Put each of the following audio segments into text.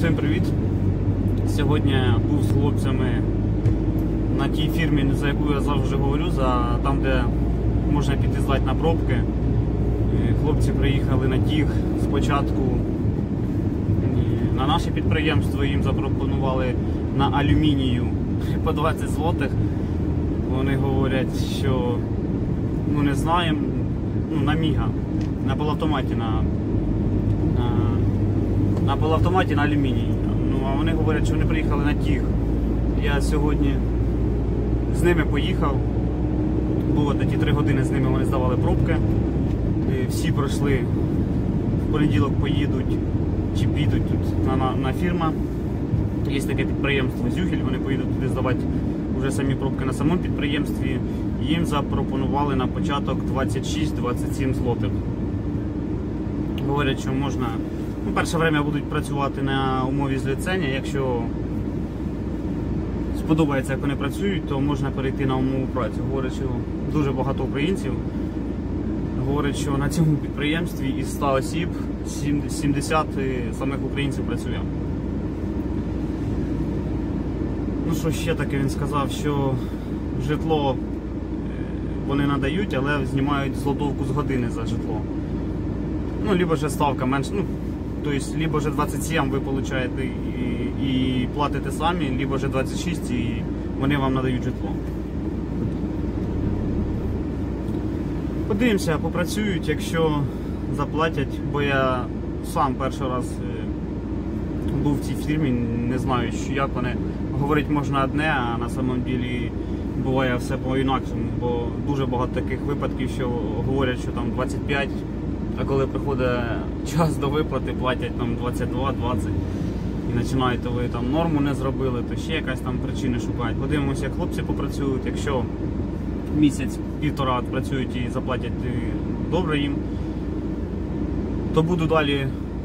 Всім привіт! Сьогодні був з хлопцями на тій фірмі, за яку я завжди говорю, там де можна піти здати на пробки. Хлопці приїхали на тих спочатку на наше підприємство, їм запропонували на алюмінію по 20 злотих. Вони говорять, що не знаємо, на Міга, на полуавтоматі на полуавтоматі на алюміній. А вони говорять, що вони приїхали на тіг. Я сьогодні з ними поїхав. Було ті 3 години з ними, вони здавали пробки. Всі пройшли, в понеділок поїдуть, чи підуть тут на фірма. Є таке підприємство Зюгель, вони поїдуть туди здавати вже самі пробки на самому підприємстві. Їм запропонували на початок 26-27 злотих. Говорять, що можна, перше время будуть працювати на умові зліцення. Якщо сподобається, як вони працюють, то можна перейти на умову праці. Говорять, що дуже багато українців. Говорять, що на цьому підприємстві із 100 осіб 70 самих українців працює. Що ще таке він сказав, що житло вони надають, але знімають злотовку з години за житло. Либо же ставка менше, тобто, либо же 27 ви получаєте і платите самі, либо же 26 і вони вам надають житло. Подивимося, попрацюють, якщо заплатять, бо я сам перший раз був в цій фірмі, не знаю, як вони. Говорить можна одне, а на самом ділі буває все по-інакшому, бо дуже багато таких випадків, що говорять, що там 25, а коли приходить час до виплати, платять там 22-20 і починаєте, ви там норму не зробили, то ще якась там причина шукають. Подивимося, як хлопці попрацюють, якщо місяць-півтора працюють і заплатять добре їм, то буду далі,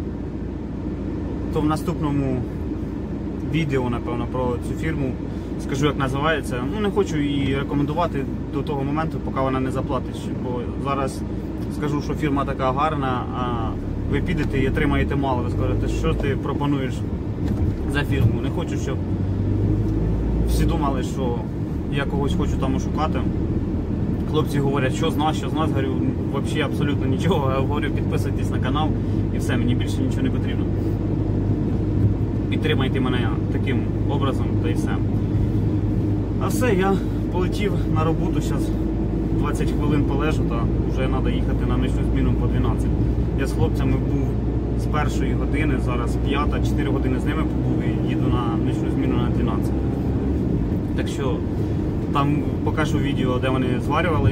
то в наступному відео, напевно, про цю фірму скажу, як називається. Не хочу її рекомендувати до того моменту, поки вона не заплатить, бо зараз скажу, що фірма така гарна, а ви підете і отримаєте мало. Ви скажете, що ти пропонуєш за фірму. Не хочу, щоб всі думали, що я когось хочу там ошукати. Хлопці говорять, що з нас, говорю, взагалі абсолютно нічого. Я говорю, підписуйтесь на канал і все, мені більше нічого не потрібно. Підтримайте мене таким образом, та й все. А все, я полетів на роботу, зараз 20 хвилин полежу, та вже треба їхати на нічну зміну по 12. Я з хлопцями був з 1-ї години, зараз 5, 4 години з ними побув і їду на нічну зміну на 12. Так що там покажу відео, де вони зварювали,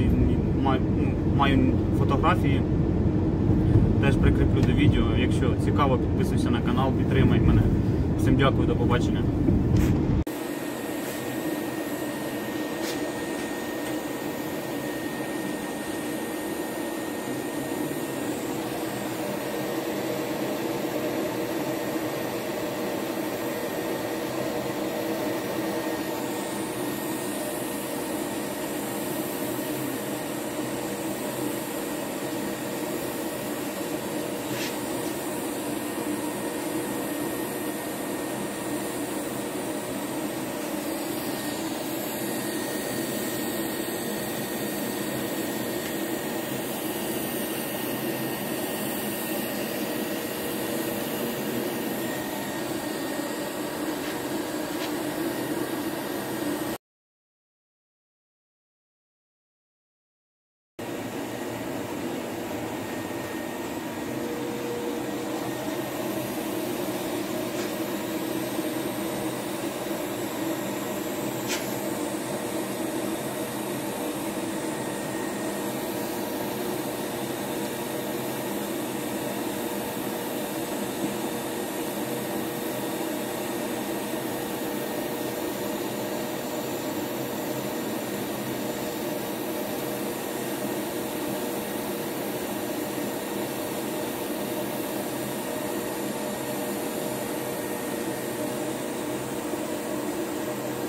маю фотографії, теж прикріплю до відео. Якщо цікаво, підписуйся на канал, підтримай мене. Всім дякую, до побачення.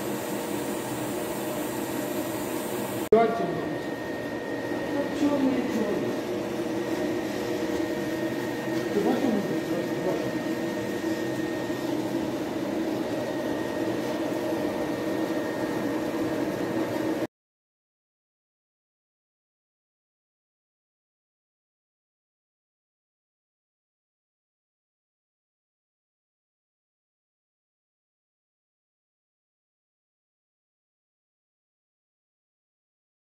Черный